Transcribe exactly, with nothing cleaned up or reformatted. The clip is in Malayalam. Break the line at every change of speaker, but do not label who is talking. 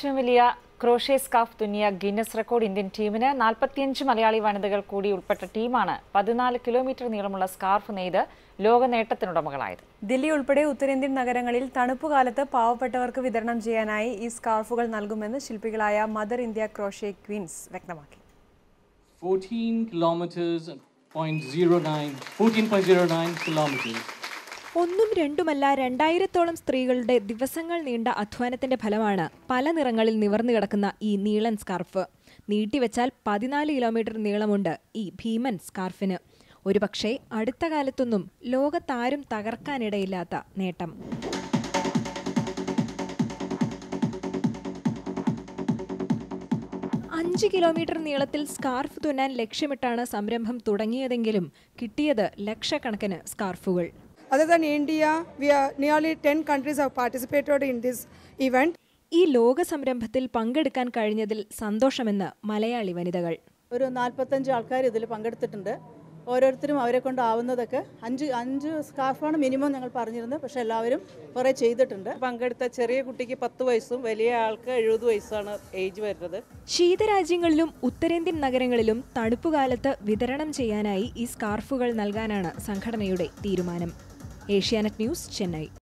ഏറ്റവും വലിയ ക്രോഷേ സ്കാർഫ് തുന്നിയ ഗിന്നസ് റെക്കോർഡ് ഇന്ത്യൻ ടീമിന് നാൽപ്പത്തിയഞ്ച് മലയാളി വനിതകൾ കൂടി ഉൾപ്പെട്ട ടീമാണ് പതിനാല് കിലോമീറ്റർ നീളമുള്ള സ്കാർഫ് നെയ്ത് ലോക നേട്ടത്തിനുടമകളായത്.
ദില്ലി ഉൾപ്പെടെ ഉത്തരേന്ത്യൻ നഗരങ്ങളിൽ തണുപ്പുകാലത്ത് പാവപ്പെട്ടവർക്ക് വിതരണം ചെയ്യാനായി ഈ സ്കാർഫുകൾ നൽകുമെന്ന് ശില്പികളായ മദർ ഇന്ത്യ ക്രോഷേ ക്വീൻസ് വ്യക്തമാക്കി.
fourteen kilometers point zero nine fourteen point zero nine kilometers.
ഒന്നും രണ്ടുമല്ല രണ്ടായിരത്തോളം സ്ത്രീകളുടെ ദിവസങ്ങൾ നീണ്ട അധ്വാനത്തിന്റെ ഫലമാണ് പല നിറങ്ങളിൽ നിവർന്നു കിടക്കുന്ന ഈ നീളൻ സ്കാർഫ്. നീട്ടിവെച്ചാൽ പതിനാല് കിലോമീറ്റർ നീളമുണ്ട് ഈ ഭീമൻ സ്കാർഫിന്. ഒരുപക്ഷെ അടുത്ത കാലത്തൊന്നും ലോകത്താരും തകർക്കാനിടയില്ലാത്ത നേട്ടം. അഞ്ച് കിലോമീറ്റർ നീളത്തിൽ സ്കാർഫ് തുന്നാൻ ലക്ഷ്യമിട്ടാണ് സംരംഭം തുടങ്ങിയതെങ്കിലും കിട്ടിയത് ലക്ഷക്കണക്കിന് സ്കാർഫുകൾ.
Other than India, we are nearly ten countries have participated in this event.
ഈ ലോക സംരംഭത്തിൽ പങ്കെടുക്കാൻ കഴിഞ്ഞതിൽ സന്തോഷമെന്ന് മലയാളി വനിതകൾ.
ഒരു നാൽപ്പത്തഞ്ച് ആൾക്കാർ ഇതിൽ പങ്കെടുത്തിട്ടുണ്ട്. ഓരോരുത്തരും അവരെ കൊണ്ടാവുന്നതൊക്കെ അഞ്ച് അഞ്ച് സ്കാർഫാണ് മിനിമം ഞങ്ങൾ പറഞ്ഞിരുന്നത്. പക്ഷെ എല്ലാവരും കുറേ ചെയ്തിട്ടുണ്ട്.
പങ്കെടുത്ത ചെറിയ കുട്ടിക്ക് പത്ത് വയസ്സും വലിയ ആൾക്ക് എഴുപത് വയസ്സാണ് ഏജ് വരുന്നത്.
ശീതരാജ്യങ്ങളിലും ഉത്തരേന്ത്യൻ നഗരങ്ങളിലും തണുപ്പുകാലത്ത് വിതരണം ചെയ്യാനായി ഈ സ്കാർഫുകൾ നൽകാനാണ് സംഘടനയുടെ തീരുമാനം. ഏഷ്യാനെറ്റ് ന്യൂസ്, ചെന്നൈ.